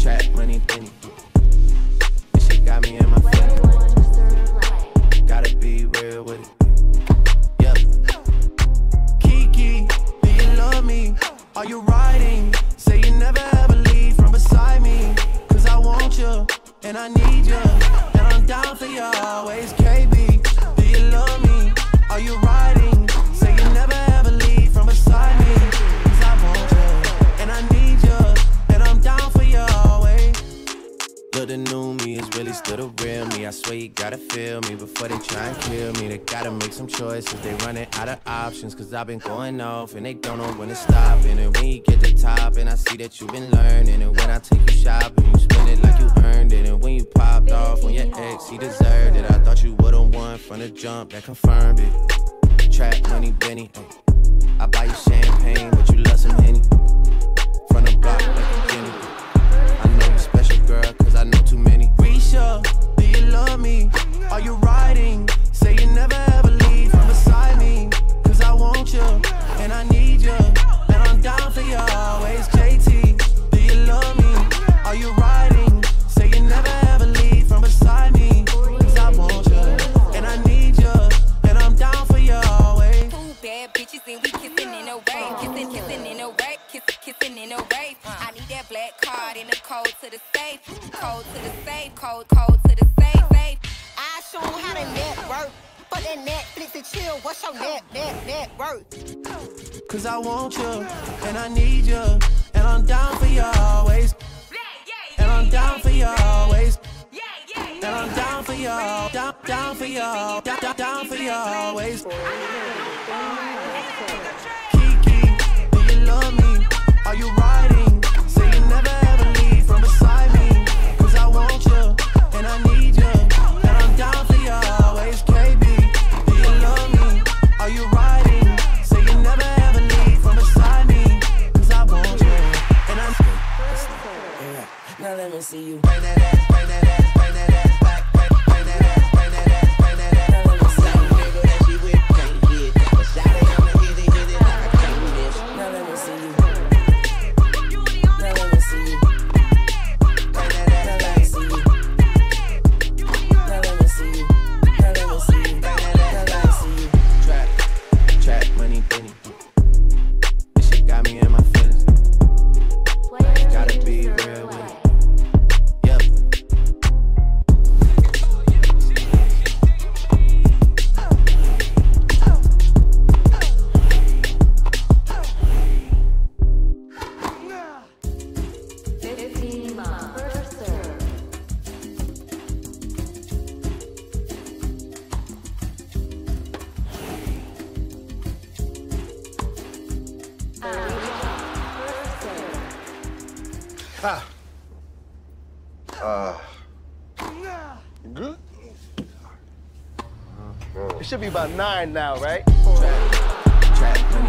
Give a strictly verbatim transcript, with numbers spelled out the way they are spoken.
Trap money, penny. This shit got me in my feelings. Gotta be real with it. Yeah. Kiki, do you love me? Are you riding? Say you never ever leave from beside me. Cause I want you, and I need you, and I'm down for you always. K B, do you love me? Are you riding? Say you never ever leave from beside me. Cause I want you, and I need you, and I'm down for you always. Look, the new me is really still the real me. I swear you gotta feel me before they try and kill me. They gotta make some choices, they running out of options. Cause I've been going off and they don't know when to stop. And then when you get to the top and I see that you've been learning. And when I take you shopping, you spend it like you earned it. And when you popped off on your ex, he deserved it. I thought you would've won from the jump, that confirmed it. Trap money, Benny, ay. I buy you champagne, but you love some Henny. From the block like a Jenny. I know you special, girl, cause I know too many. Risha, do you love me? Are you riding? Say you never ever leave from beside me. Cause I want you, and I need you, and I'm down for you always. J T, do you love me? Are you riding? Say you never ever leave from beside me. Cause I want you, and I need you, and I'm down for you always. Two bad bitches and we kissing in a way. Kissing, kissing in a way. Kissing, kissing in a way. I need that black card in the code to the safe. Code to the safe. Code, code to the safe. Safe. I show 'em how to network. For that Netflix and chill, what's your net, net, net worth? Cause I want you, and I need you, and I'm down for you always. And I'm down for you always. And I'm down for you, down, down for you, down, down, down for you always. Kiki, do you love me? Are you riding? Say you never ever leave from beside me. Cause I want you, and I need you, and I'm down for you always. K B, do you love me? Are you riding? Say you never ever leave from beside me. Cause I want you, and I'm yeah. Now let me see you. Bring that ass, bring that ass, bring that ass back. Bring, bring that ass, bring that ass, bring that ass. Now let me see you. Nigga that she with can't get. But shout it, I'ma hit it, hit it like I can't miss. Now let me see you. Now let me see you. Bring that ass Now let back. me see you. Now let me see you. Now let me see you. Bring that Now ass let me back. see you. Trap, trap money, penny. This shit got me in my feelings. Gotta be real with it. Yep. Ha. Uh, you good? It should be about nine now, right? Trap, trap money.